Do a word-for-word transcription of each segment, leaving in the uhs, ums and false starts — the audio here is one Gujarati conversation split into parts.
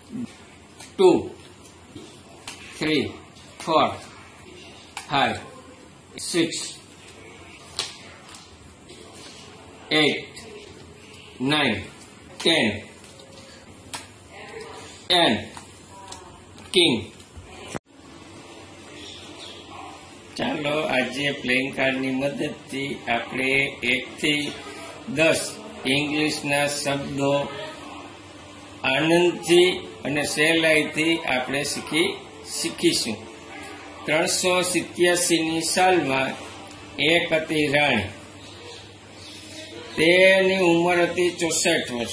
two, three, four, five, six, eight, nine, ten, and king. ચાલો આજે પ્લેઇંગ કાર્ડની મદદથી આપણે એક થી દસ ઇંગ્લિશના શબ્દો આનંદથી અને સહેલાઈથી આપણે શીખી શીખીશું. ત્રણસો સિત્યાસીની સાલમાં એક હતી રાણી. તેની ઉંમર હતી ચોસઠ વર્ષ.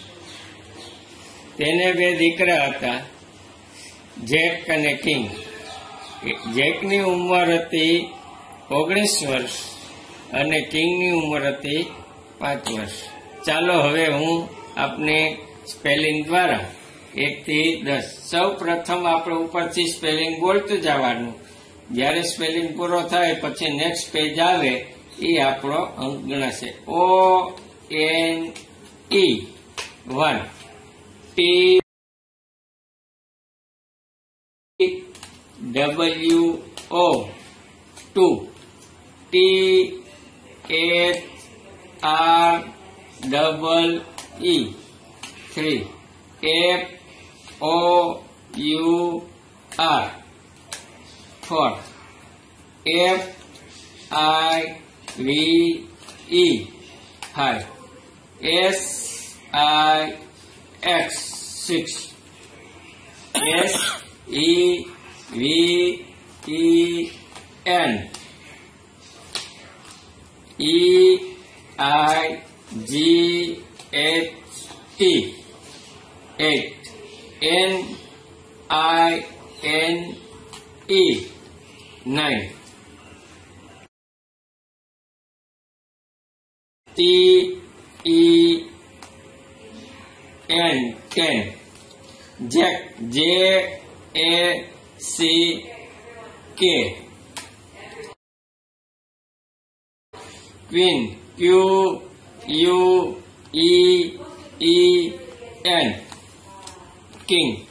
તેને બે દીકરા હતા, જેક અને કિંગ. જેકની ઉંમર હતી ઓગણીસ વર્ષ અને કિંગની ઉંમર હતી પાંચ વર્ષ. ચાલો હવે હું આપને સ્પેલિંગ દ્વારા એક થી દસ. સૌ પ્રથમ આપણે ઉપરથી સ્પેલિંગ બોલતું જવાનું. જ્યારે સ્પેલિંગ પૂરો થાય પછી નેક્સ્ટ પેજ આવે એ આપણો અંક ગણાશે. O N E one, T W O two, T H R double E three, F O U R four, F I V E five, S I X six, S E V E N, E I G H T eight, N I N E nine, T E N ten, Jack J A C K, Queen Q U E E N, King